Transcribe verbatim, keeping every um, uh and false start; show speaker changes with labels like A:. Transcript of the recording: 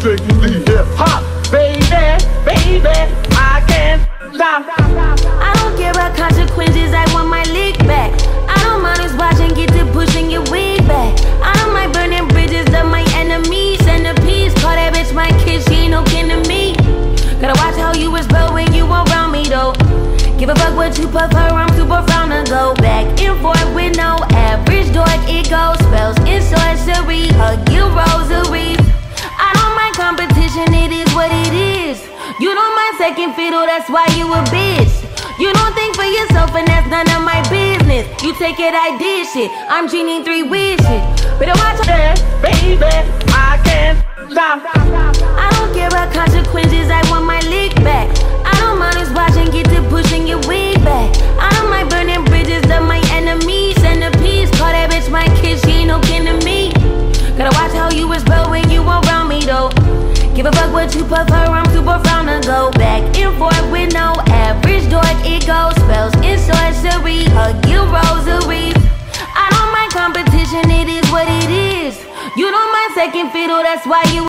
A: strictly hip hop. Baby, baby, I can't stop.
B: I don't care about consequences, I want my lick back. I don't mind us watching, get to pushing your wig back. I don't mind burning bridges of my enemies. Send a piece, call that bitch my kid, she ain't no kin to me. Gotta watch how you whisper when you around me though. Give a fuck what you prefer, I'm too profound to go back and forth with no average dork. It goes spells in sorcery, hug you rosaries. I don't mind competition, it is what it is. You don't mind second fiddle, that's why you a bitch. You don't think for yourself and that's none of my business. You take it, I did shit, I'm genie three wishes. Better watch out,
A: baby, I can't stop.
B: I don't care about consequences, I want my lick back. I don't mind us watching, get to pushing your wig back. I don't mind burning bridges of my enemies. Send a piece, call that bitch my kid, she ain't no kin to me. Gotta watch how you whisper when you around me though. Give a fuck what you prefer, I'm too profound to go back and forth with no average dork. It goes spells in sorcery, hug you rosaries. I don't mind competition, it is what it is. You don't mind second fiddle, that's why you